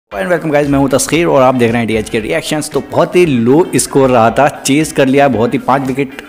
Welcome guys, मैं हूं तस्खीर और आप देख रहे हैं डीएच के रिएक्शंस। तो बहुत ही लो स्कोर रहा था, चेस कर लिया, बहुत ही 5 विकेट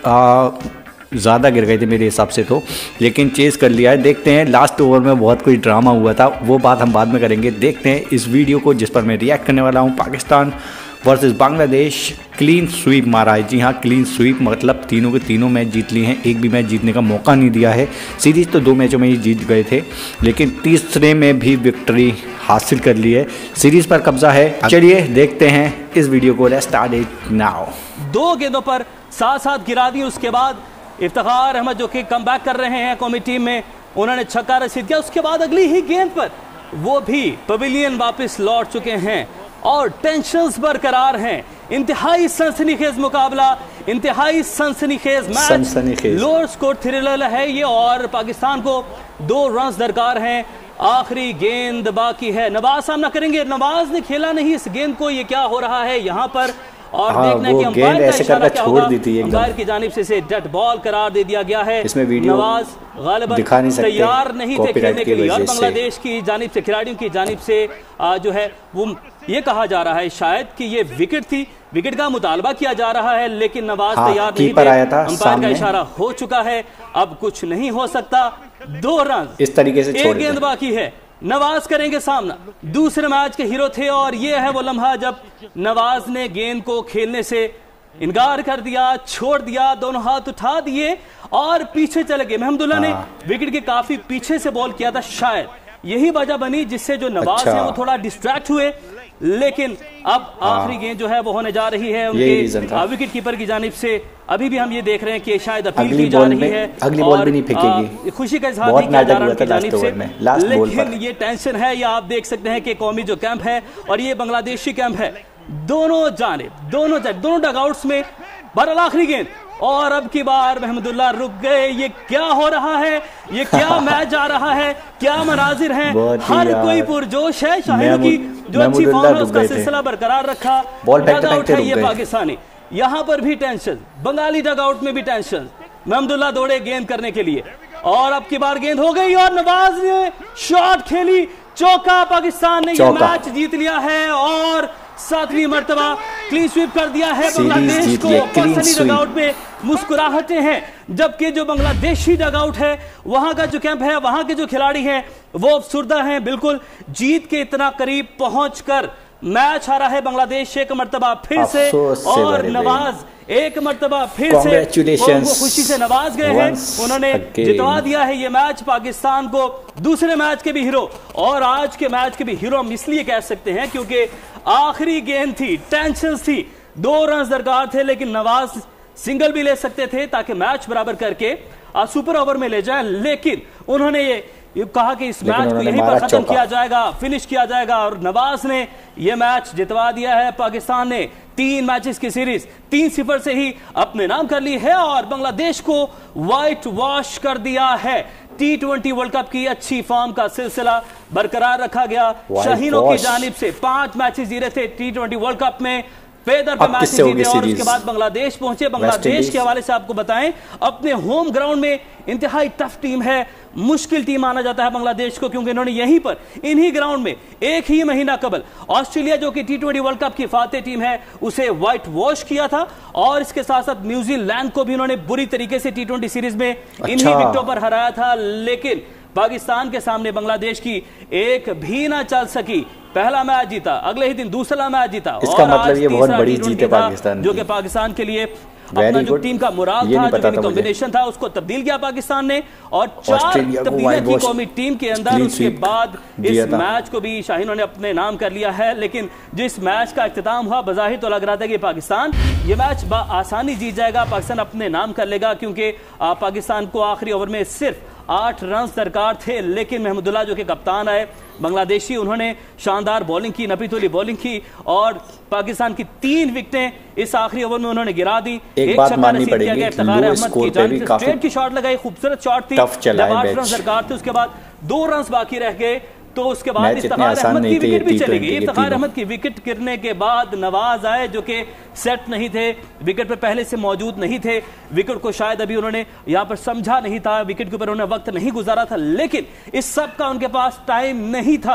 ज़्यादा गिर गए थे मेरे हिसाब से तो, लेकिन चेस कर लिया है। देखते हैं लास्ट ओवर में बहुत कोई ड्रामा हुआ था, वो बात हम बाद में करेंगे। देखते हैं इस वीडियो को जिस पर मैं रिएक्ट करने वाला हूँ। Pakistan versus Bangladesh, clean sweep मारा है। जी हाँ, क्लीन स्वीप मतलब तीनों के तीनों मैच जीत लिए हैं, एक भी मैच जीतने का मौका नहीं दिया है। सीरीज़ तो 2 मैचों में ही जीत गए थे, लेकिन तीसरे में भी विक्ट्री हासिल कर ली है। सीरीज़ पर कब्जा है। चलिए देखते हैं इस वीडियो को। Let's start it now. 2 गेंदों पर साथ गिरा दी। उसके बाद इफ्तिखार अहमद जो कि कम बैक कर रहे हैं कौमी टीम में, उन्होंने छक्का रसीद किया। उसके बाद अगली ही गेंद पर वो भी पवेलियन वापस लौट चुके हैं और टेंशन्स बरकरार हैं। इंतहाई सनसनीखेज मुकाबला, इंतहाई सनसनीखेज मैच, लोअर स्कोर थ्रिलर है ये और पाकिस्तान को 2 रन दरकार हैं। आखिरी गेंद बाकी है, नवाज सामना करेंगे। नवाज ने खेला नहीं इस गेंद को, ये क्या हो रहा है यहाँ पर, और देखना है कि अंपायर का इशारा क्या होगा। अंपायर की जानिब से डेड बॉल करार दे दिया गया है। नवाज गालिबन तैयार नहीं थे खेलने के लिए और बांग्लादेश की जानिब से, खिलाड़ियों की जानिब से जो है वो ये कहा जा रहा है शायद कि ये विकेट थी, विकेट का मुतालबा किया जा रहा है, लेकिन नवाज तैयार नहीं थे। अंपायर का इशारा हो चुका है, अब कुछ नहीं हो सकता। 2 रन इस तरीके से, 1 गेंद बाकी है। नवाज करेंगे सामना, दूसरे मैच के हीरो थे और ये है वो लम्हा जब नवाज ने गेंद को खेलने से इनकार कर दिया, छोड़ दिया, दोनों हाथ उठा दिए और पीछे चले गए। महमदुल्लाह ने विकेट के काफी पीछे से बॉल किया था, शायद यही वजह बनी जिससे जो नवाज है वो थोड़ा डिस्ट्रैक्ट हुए। लेकिन अब आखिरी गेंद जो है वो होने जा रही है उनके विकेट कीपर की जानिब से। अभी भी हम ये देख रहे हैं कि शायद अपील की जा रही है, अगली बॉल भी नहीं फेंकेगी। खुशी का इजहार नहीं किया जा रहा उनकी जानिब से, लेकिन ये टेंशन है। ये आप देख सकते हैं कि कौमी जो कैंप है और ये बांग्लादेशी कैंप है, दोनों जानिब दोनों डगआउट्स में। बहरहाल आखिरी गेंद और अब की बार महमदुल्लाह रुक गए। ये क्या हो रहा है, ये क्या मैच जा रहा है, क्या मनाजिर हैं। हर कोई पुरजोश है। शाहिनों की जो अच्छी फॉर्म है उसका सिलसिला बरकरार रखा। डगआउट है ये पाकिस्तानी, यहाँ पर भी टेंशन, बंगाली डगआउट में भी टेंशन। महमदुल्लाह दौड़े गेंद करने के लिए और अब की बार गेंद हो गई और नवाज ने शॉट खेली, चौका। पाकिस्तान ने ये मैच जीत लिया है और 7वीं मर्तबा क्लीन स्वीप कर दिया है बांग्लादेश को। पाकिस्तानी डगआउट में मुस्कुराहटें हैं, जबकि जो बांग्लादेशी डगआउट है, वहां का जो कैंप है, वहां के जो खिलाड़ी हैं वो अफसुर्दा हैं। बिल्कुल जीत के इतना करीब पहुंचकर मैच हारा है बांग्लादेश एक मर्तबा फिर से, और नवाज एक मर्तबा फिर से खुशी से नवाज गए हैं। उन्होंने जितवा दिया है ये मैच पाकिस्तान को। दूसरे मैच के भी हीरो और आज के मैच के भी हीरो हम इसलिए कह सकते हैं क्योंकि आखिरी गेंद थी, टेंशन थी, 2 रन दरकार थे, लेकिन नवाज सिंगल भी ले सकते थे ताकि मैच बराबर करके सुपर ओवर में ले जाए। लेकिन उन्होंने ये कहा कि इस मैच को यहीं पर खत्म किया जाएगा, फिनिश किया जाएगा, और नवाज ने यह मैच जितवा दिया है। पाकिस्तान ने 3 मैचेस की सीरीज 3-0 से ही अपने नाम कर ली है और बांग्लादेश को व्हाइट वॉश कर दिया है। T20 वर्ल्ड कप की अच्छी फॉर्म का सिलसिला बरकरार रखा गया। शाहीनों की जानिब से 5 मैचेस जीते थे T20 वर्ल्ड कप में, फेदर पे मैच जीते और उसके बाद बांग्लादेश पहुंचे। बांग्लादेश के हवाले से आपको बताएं, अपने होम ग्राउंड में इंतहाई टफ टीम है, मुश्किल टीम माना जाता है बांग्लादेश को, क्योंकि इन्होंने यहीं पर इन्हीं ग्राउंड में एक ही महीना कबल ऑस्ट्रेलिया जो कि T20 वर्ल्ड कप की फाते टीम है उसे व्हाइट वॉश किया था, और इसके साथ साथ न्यूजीलैंड को भी इन्होंने बुरी तरीके से T20 सीरीज में इन्हीं विकेटों पर हराया था। लेकिन पाकिस्तान के सामने बांग्लादेश की एक भी ना चल सकी। पहला मैच जीता, अगले ही दिन दूसरा मैच जीता, इसका मतलब ये बहुत बड़ी जीत है पाकिस्तान, जो कि पाकिस्तान के लिए अपना जो टीम का मुराद था, जो कॉम्बिनेशन था, उसको तब्दील किया पाकिस्तान ने और 4 तब्दीलियां की कौमी टीम के अंदर। उसके बाद इस मैच को भी शाहीनों ने अपने नाम कर लिया है। लेकिन जिस मैच का इख्तिताम हुआ, बज़ाहिर तो लग रहा था कि पाकिस्तान ये मैच आसानी जीत जाएगा, पाकिस्तान अपने नाम कर लेगा, क्योंकि पाकिस्तान को आखिरी ओवर में सिर्फ 8 रन दरकार थे। लेकिन महमदुल्लाह जो कि कप्तान आए बांग्लादेशी, उन्होंने शानदार बॉलिंग की, नपीतोली बॉलिंग की और पाकिस्तान की 3 विकेटें इस आखिरी ओवर में उन्होंने गिरा दी। एक छक्का रसीद किया गया इफ्तिखार अहमद की जानिब से, स्ट्रेट की शॉट लगाई, खूबसूरत शॉट थी, 8 रन दरकार थे। उसके बाद 2 रन बाकी रह गए, तो उसके बाद इफ्तिखार अहमद की विकेट भी चली गई। इफ्तिखार अहमद की विकेट गिरने के बाद नवाज आए जो कि सेट नहीं थे, विकेट पर पहले से मौजूद नहीं थे, विकेट को शायद अभी उन्होंने यहां पर समझा नहीं था, विकेट के ऊपर उन्होंने वक्त नहीं गुजारा था, लेकिन इस सब का उनके पास टाइम नहीं था।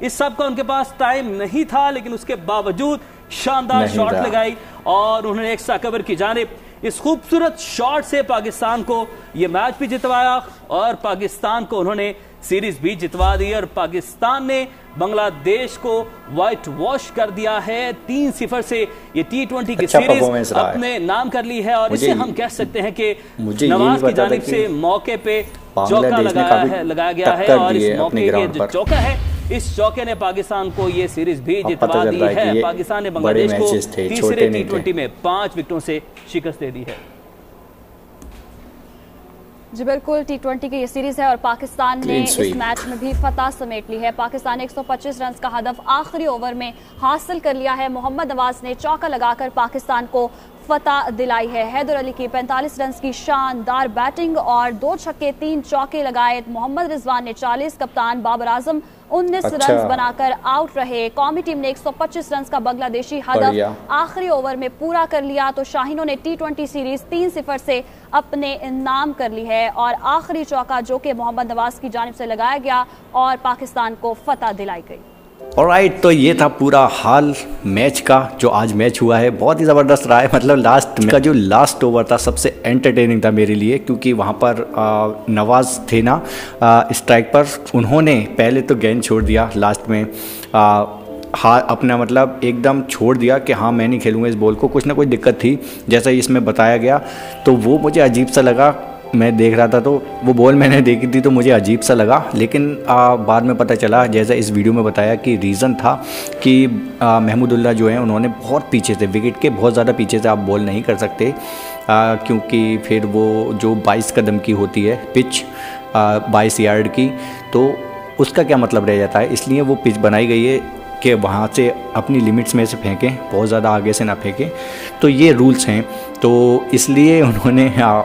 इस सब का उनके पास टाइम नहीं था, लेकिन उसके बावजूद शानदार शॉट लगाई और उन्होंने एक्स्ट्रा कवर की जानिब इस खूबसूरत शॉट से पाकिस्तान को ये मैच भी जितवाया और पाकिस्तान को उन्होंने सीरीज भी जितवा दी और पाकिस्तान ने बांग्लादेश को व्हाइट वॉश कर दिया है 3-0 से। ये T20 की सीरीज अपने नाम कर ली है और इसे हम कह सकते हैं कि नवाज की जानिब से मौके पे चौका लगाया गया है और इस मौके के जो चौका है, इस चौके ने पाकिस्तान को ये सीरीज भी जितवा दी है। पाकिस्तान ने बांग्लादेश को तीसरे T20 में 5 विकेटों से शिकस्त दे दी है। जी बिल्कुल, T20 की ये सीरीज है और पाकिस्तान ने इस मैच में भी फतह समेट ली है। पाकिस्तान ने 125 रन का हदफ आखिरी ओवर में हासिल कर लिया है। मोहम्मद नवाज ने चौका लगाकर पाकिस्तान को फतह दिलाई है। हैदर अली की 45 रन की शानदार बैटिंग और 2 छक्के 3 चौके लगाए। मोहम्मद रिजवान ने 40, कप्तान बाबर आजम 19 रन बनाकर आउट रहे। कौमी टीम ने 125 रन का बांग्लादेशी हदफ आखिरी ओवर में पूरा कर लिया। तो शाहीनों ने T20 सीरीज 3-0 से अपने नाम कर ली है और आखिरी चौका जो कि मोहम्मद नवाज की जानिब से लगाया गया और पाकिस्तान को फतह दिलाई गई। ऑलराइट, तो ये था पूरा हाल मैच का जो आज मैच हुआ है। बहुत ही ज़बरदस्त रहा है। मतलब लास्ट का जो लास्ट ओवर था सबसे एंटरटेनिंग था मेरे लिए, क्योंकि वहाँ पर नवाज थे ना स्ट्राइक पर, उन्होंने पहले तो गेंद छोड़ दिया लास्ट में, हाँ अपना मतलब एकदम छोड़ दिया कि हाँ मैं नहीं खेलूँगा इस बॉल को। कुछ ना कुछ दिक्कत थी जैसा इसमें बताया गया, तो वो मुझे अजीब सा लगा। मैं देख रहा था तो वो बॉल मैंने देखी थी तो मुझे अजीब सा लगा, लेकिन बाद में पता चला जैसा इस वीडियो में बताया कि रीज़न था कि महमूदुल्लाह जो हैं उन्होंने बहुत पीछे से, विकेट के बहुत ज़्यादा पीछे से आप बॉल नहीं कर सकते, क्योंकि फिर वो जो 22 कदम की होती है पिच 22 यार्ड की, तो उसका क्या मतलब रह जाता है। इसलिए वो पिच बनाई गई है कि वहाँ से अपनी लिमिट्स में से फेंकें, बहुत ज़्यादा आगे से ना फेंकें। तो ये रूल्स हैं, तो इसलिए उन्होंने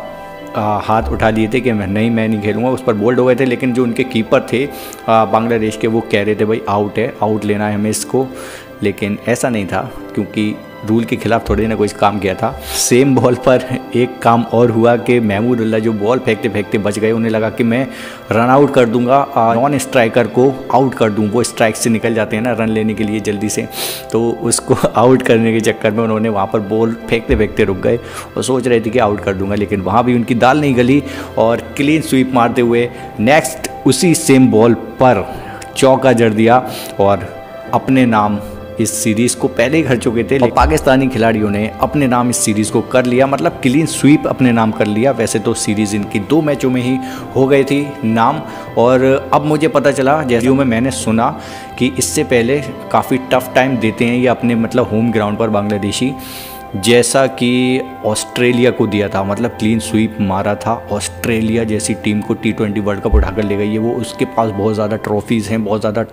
हाथ उठा लिए थे कि मैं नहीं खेलूँगा। उस पर बोल्ड हो गए थे, लेकिन जो उनके कीपर थे बांग्लादेश के, वो कह रहे थे भाई आउट है, आउट लेना है हमें इसको, लेकिन ऐसा नहीं था क्योंकि रूल के खिलाफ थोड़ी ना कोई काम किया था। सेम बॉल पर एक काम और हुआ कि महमूदुल्लाह जो बॉल फेंकते फेंकते बच गए, उन्हें लगा कि मैं रन आउट कर दूंगा, नॉन स्ट्राइकर को आउट कर दूं, वो स्ट्राइक से निकल जाते हैं ना रन लेने के लिए जल्दी से, तो उसको आउट करने के चक्कर में उन्होंने वहाँ पर बॉल फेंकते फेंकते रुक गए और सोच रहे थे कि आउट कर दूंगा, लेकिन वहाँ भी उनकी दाल नहीं गली और क्लीन स्वीप मारते हुए नेक्स्ट उसी सेम बॉल पर चौका जड़ दिया और अपने नाम इस सीरीज़ को पहले ही कर चुके थे। और पाकिस्तानी खिलाड़ियों ने अपने नाम इस सीरीज़ को कर लिया, मतलब क्लीन स्वीप अपने नाम कर लिया। वैसे तो सीरीज़ इनकी 2 मैचों में ही हो गई थी नाम, और अब मुझे पता चला जैसे में मैंने सुना कि इससे पहले काफ़ी टफ टाइम देते हैं ये अपने मतलब होम ग्राउंड पर बांग्लादेशी, जैसा कि ऑस्ट्रेलिया को दिया था, मतलब क्लीन स्वीप मारा था ऑस्ट्रेलिया जैसी टीम को, T20 वर्ल्ड कप उठाकर ले गई है वो। उसके पास बहुत ज़्यादा ट्रॉफीज़ हैं, बहुत ज़्यादा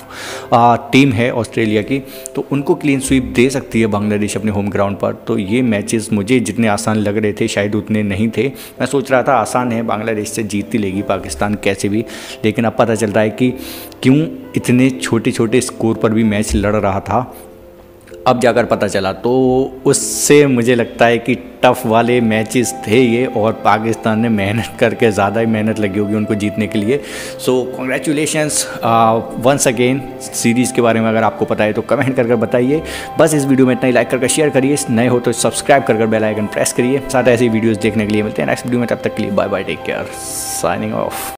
टफ टीम है ऑस्ट्रेलिया की, तो उनको क्लीन स्वीप दे सकती है बांग्लादेश अपने होम ग्राउंड पर। तो ये मैचेस मुझे जितने आसान लग रहे थे शायद उतने नहीं थे। मैं सोच रहा था आसान है, बांग्लादेश से जीत ही लेगी पाकिस्तान कैसे भी, लेकिन अब पता चल रहा है कि क्यों इतने छोटे छोटे स्कोर पर भी मैच लड़ रहा था, अब जाकर पता चला। तो उससे मुझे लगता है कि टफ वाले मैचेस थे ये, और पाकिस्तान ने मेहनत करके, ज़्यादा ही मेहनत लगी होगी उनको जीतने के लिए। So congratulations once again. Series के बारे में अगर आपको पता है तो कमेंट कर बताइए। बस इस वीडियो में इतना ही, लाइक करके शेयर करिए, नए हो तो सब्सक्राइब कर बेल आइकन प्रेस करिए। साथ ऐसी वीडियोज़ देखने के लिए मिलते हैं नेक्स्ट वीडियो में, तब तक के लिए bye bye, take care, signing of.